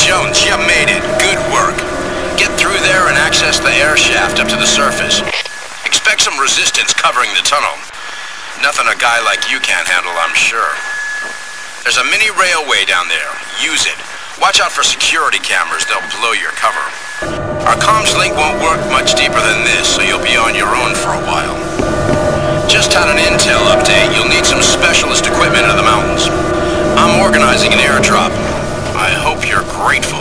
Jones, you made it. Good work. Get through there and access the air shaft up to the surface. Expect some resistance covering the tunnel. Nothing a guy like you can't handle, I'm sure. There's a mini railway down there. Use it. Watch out for security cameras. They'll blow your cover. Our comms link won't work much deeper than this, so you'll be on your own for a while. Just had an intel update. You'll need some specialist equipment in the mountains. I'm organizing an airdrop. I hope you're grateful.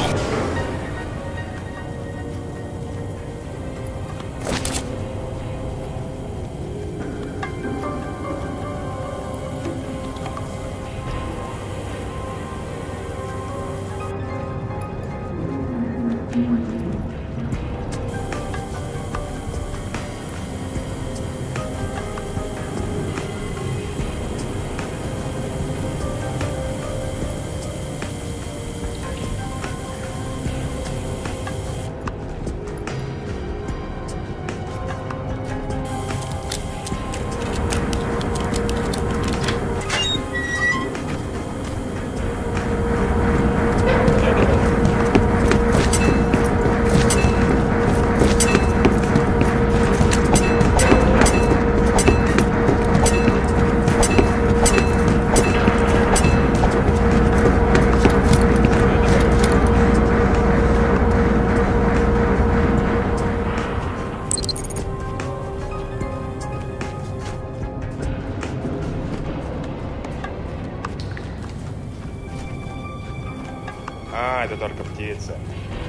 А, это только птица.